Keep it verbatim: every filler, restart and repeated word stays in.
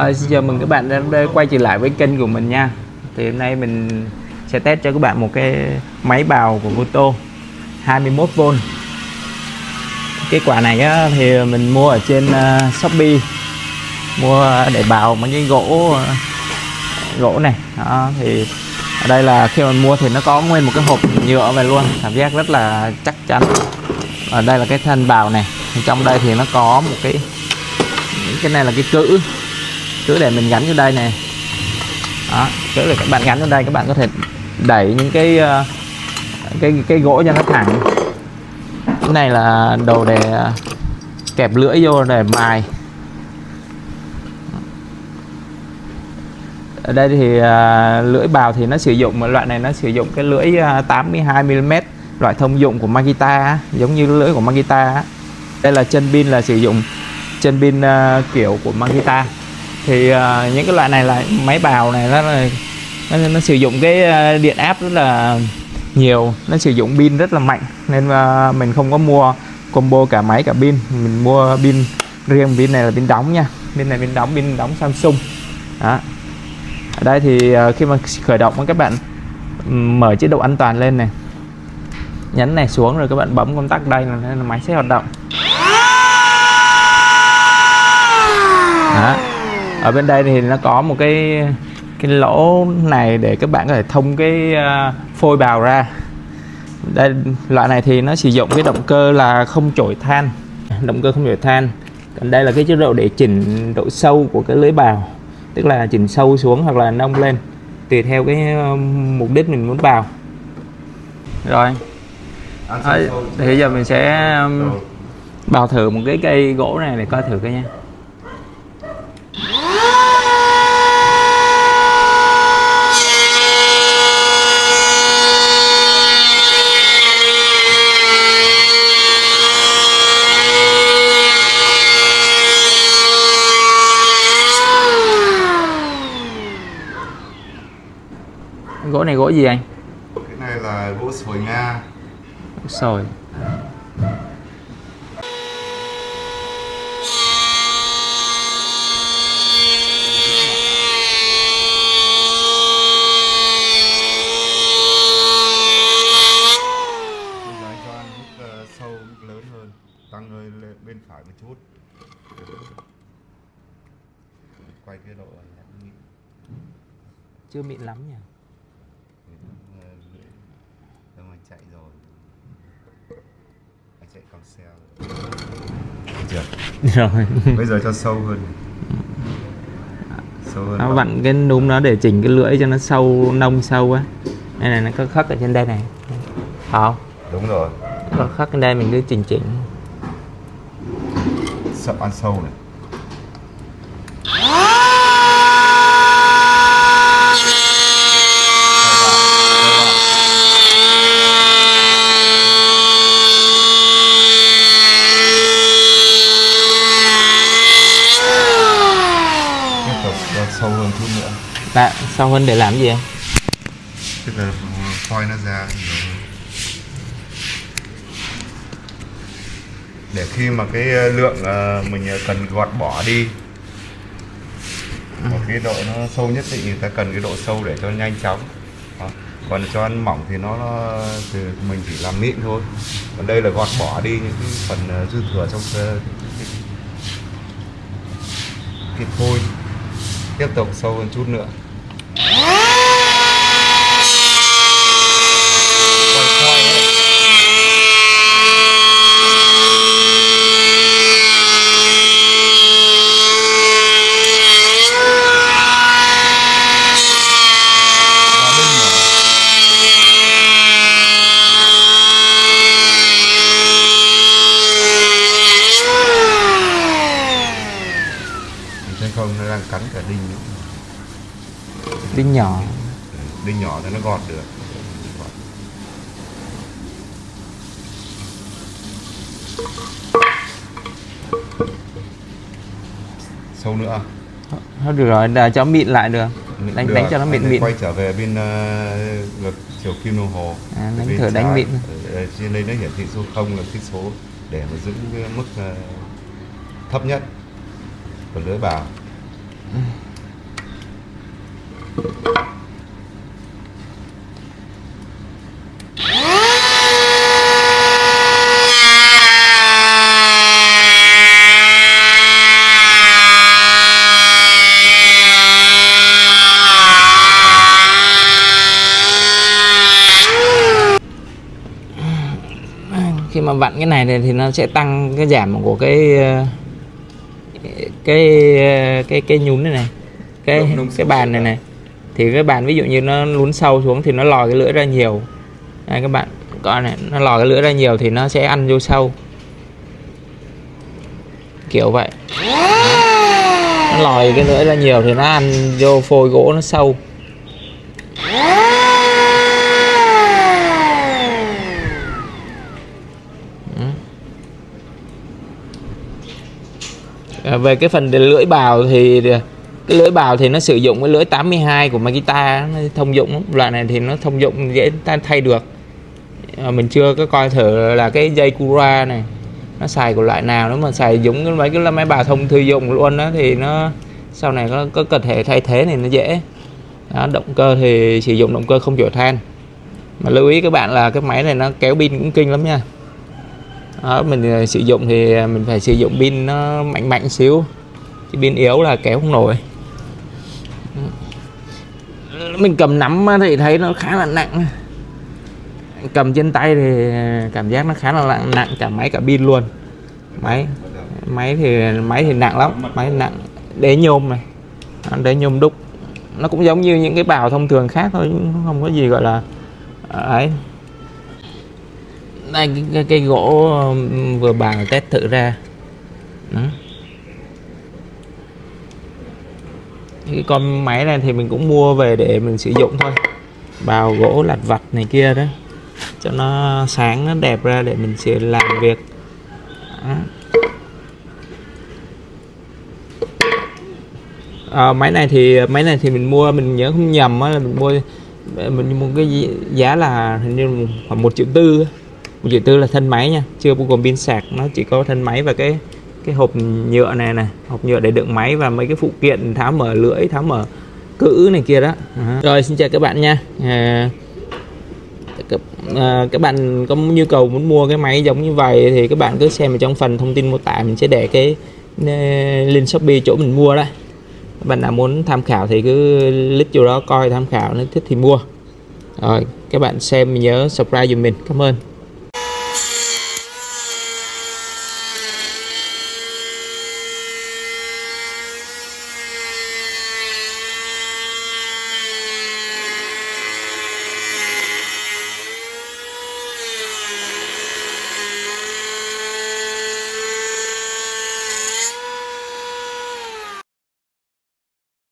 À, xin chào mừng các bạn đã quay trở lại với kênh của mình nha. Thì hôm nay mình sẽ test cho các bạn một cái máy bào của Voto hai mươi mốt vôn. Cái quả này á, thì mình mua ở trên uh, Shopee, mua để bào mấy cái gỗ gỗ này. Đó, thì ở đây là khi mình mua thì nó có nguyên một cái hộp nhựa về luôn, cảm giác rất là chắc chắn. Ở đây là cái thân bào này, trong đây thì nó có một cái cái này là cái cữ cữ để mình gắn vô đây này. Đó, cữ để các bạn gắn vô đây, các bạn có thể đẩy những cái cái cái gỗ cho nó thẳng. Cái này là đồ để kẹp lưỡi vô để mài. Ở đây thì uh, lưỡi bào thì nó sử dụng loại này, nó sử dụng cái lưỡi uh, tám mươi hai mi li mét loại thông dụng của Makita, giống như lưỡi của Makita. Đây là chân pin, là sử dụng chân pin uh, kiểu của Makita. Thì uh, những cái loại này là máy bào này nó nó, nó sử dụng cái uh, điện áp rất là nhiều, nó sử dụng pin rất là mạnh, nên uh, mình không có mua combo cả máy cả pin, mình mua pin riêng. Pin này là pin đóng nha, pin này pin đóng, pin đóng Samsung. Đó. Ở đây thì uh, khi mà khởi động các bạn um, mở chế độ an toàn lên này, nhấn này xuống rồi các bạn bấm công tắc đây là, là máy sẽ hoạt động. Đó. Ở bên đây thì nó có một cái cái lỗ này để các bạn có thể thông cái uh, phôi bào ra. Đây, loại này thì nó sử dụng cái động cơ là không chổi than, động cơ không chổi than. Còn đây là cái chế độ để chỉnh độ sâu của cái lưới bào, tức là chỉnh sâu xuống hoặc là nông lên tùy theo cái uh, mục đích mình muốn bào. Rồi à, thì giờ mình sẽ um, bào thử một cái cây gỗ này để coi thử cái nha. Gỗ này gỗ gì anh? Cái này là gỗ sồi Nga. Gỗ sồi. Bây giờ anh cho anh hút uh, sâu hút lớn hơn, tăng hơi lên bên phải một chút. Quay cái độ này. Chưa mịn lắm nhỉ? Đâu anh chạy rồi. Anh chạy con xe rồi. Rồi. Bây giờ cho sâu hơn. Sâu hơn. Nó vặn cái núm nó để chỉnh cái lưỡi cho nó sâu, nông sâu á. Đây này, nó có khắc ở trên đây này. Không? Đúng rồi. Có khắc trên đây, mình cứ chỉnh chỉnh. Sợ ăn sâu này. Sâu hơn chút nữa. Dạ, sâu hơn để làm gì em? Tức là phoi nó ra để khi mà cái lượng mình cần gọt bỏ đi một cái độ nó sâu nhất định, người ta cần cái độ sâu để cho nhanh chóng. Đó. Còn cho ăn mỏng thì nó, nó thì mình chỉ làm mịn thôi. Còn đây là gọt bỏ đi những cái phần dư thừa trong cái, cái, cái phôi. Tiếp tục sâu hơn chút nữa. Quay quay ấy. Và đinh mở. Mình thấy không, nó đang cắn cả đinh nữa. Đinh nhỏ. Đinh nhỏ thì nó gọt được. Sâu nữa. Thôi được rồi, đã cho mịn lại được. Đánh được, đánh cho nó mịn mịn. Quay trở về bên uh, ngược chiều kim đồng hồ. À, đánh thử đánh mịn. Ở trên đây nó hiển thị số không là cái số để mà giữ cái mức uh, thấp nhất của lưới bào. Khi mà vặn cái này thì nó sẽ tăng cái giảm của cái cái cái cái nhún này này, cái cái bàn này này. Thì cái bàn ví dụ như nó lún sâu xuống thì nó lòi cái lưỡi ra nhiều. Đây các bạn coi này, nó lòi cái lưỡi ra nhiều thì nó sẽ ăn vô sâu, kiểu vậy. Nó lòi cái lưỡi ra nhiều thì nó ăn vô phôi gỗ nó sâu. Về cái phần lưỡi bào thì cái lưỡi bào thì nó sử dụng cái lưỡi tám mươi hai của Makita, nó thông dụng. Loại này thì nó thông dụng, dễ thay được. Mình chưa có coi thử là cái dây Cura này nó xài của loại nào. Nếu mà xài dùng mấy cái máy bào thông thư dụng luôn đó thì nó sau này có, có cần thể thay thế này nó dễ đó. Động cơ thì sử dụng động cơ không chổi than. Mà lưu ý các bạn là cái máy này nó kéo pin cũng kinh lắm nha. Đó, mình sử dụng thì mình phải sử dụng pin nó mạnh mạnh xíu, cái pin yếu là kéo không nổi. Mình cầm nắm thì thấy nó khá là nặng, cầm trên tay thì cảm giác nó khá là nặng, nặng cả máy cả pin luôn. Máy máy thì máy thì nặng lắm, máy nặng. Đế nhôm này, đế nhôm đúc, nó cũng giống như những cái bào thông thường khác thôi, không có gì gọi là ấy. Đây cái, cái, cái gỗ vừa bào test thử ra đó. Cái con máy này thì mình cũng mua về để mình sử dụng thôi, bào gỗ lặt vặt này kia đó cho nó sáng nó đẹp ra để mình sẽ làm việc đó. À, máy này thì máy này thì mình mua, mình nhớ không nhầm là mình mua mình mua cái giá là hình như khoảng một triệu tư. Một triệu tư là thân máy nha, chưa bao gồm pin sạc, nó chỉ có thân máy và cái cái hộp nhựa này này, hộp nhựa để đựng máy và mấy cái phụ kiện tháo mở lưỡi, tháo mở cữ này kia đó. À. Rồi xin chào các bạn nha. À, các, à, các bạn có nhu cầu muốn mua cái máy giống như vậy thì các bạn cứ xem ở trong phần thông tin mô tả, mình sẽ để cái link Shopee chỗ mình mua đấy. Các bạn nào muốn tham khảo thì cứ click vô đó coi tham khảo, nếu thích thì mua. Rồi các bạn xem nhớ subscribe giùm mình, cảm ơn.